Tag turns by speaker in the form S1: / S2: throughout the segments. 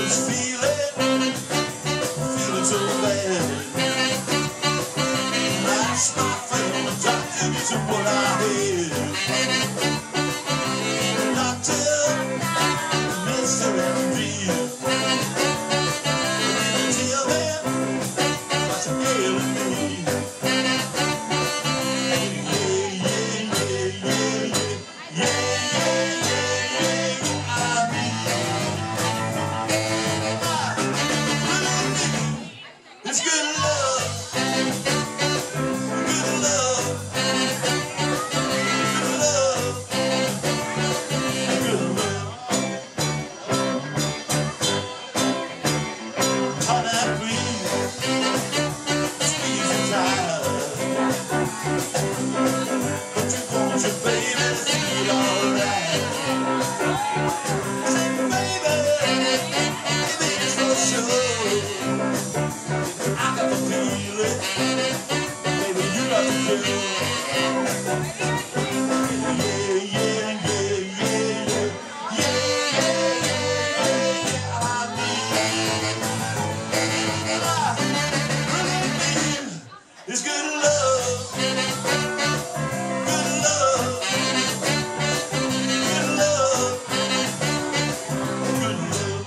S1: feeling so bad. That's my friend, the doctor is what I had. Doctor, Mr. MD, tell them what's ailing me. It's good love, good love, good love, good love. On that breeze, squeeze it tight. But you want your baby to feel alright. Say, baby, it's for sure. I got the feeling, baby, you got the feeling. Yeah, yeah, yeah, yeah, yeah, yeah, I really mean it's good love, good love, good love, good love.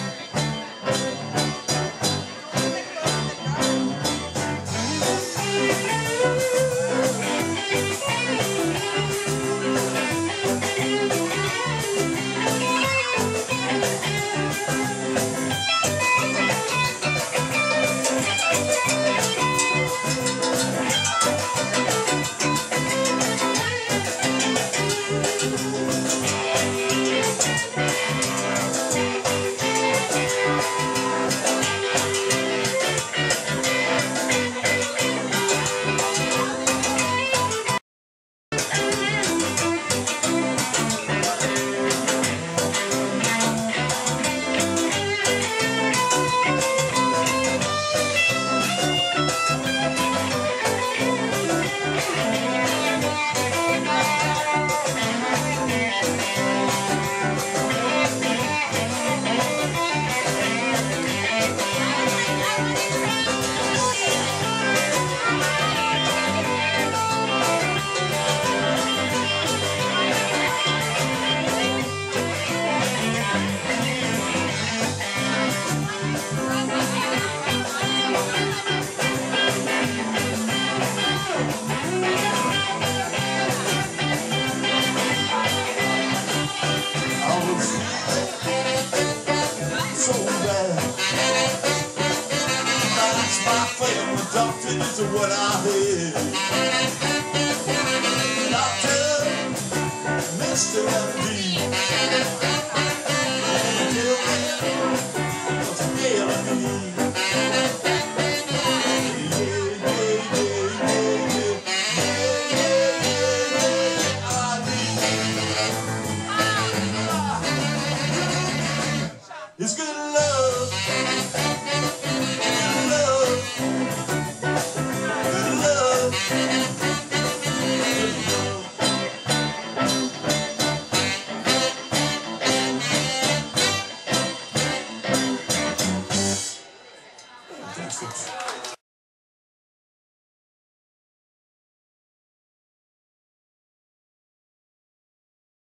S1: So bad. That's my friend, the doctor is what I heard. Doctor, Mr. MD, tell me what's ailing me. It's good love.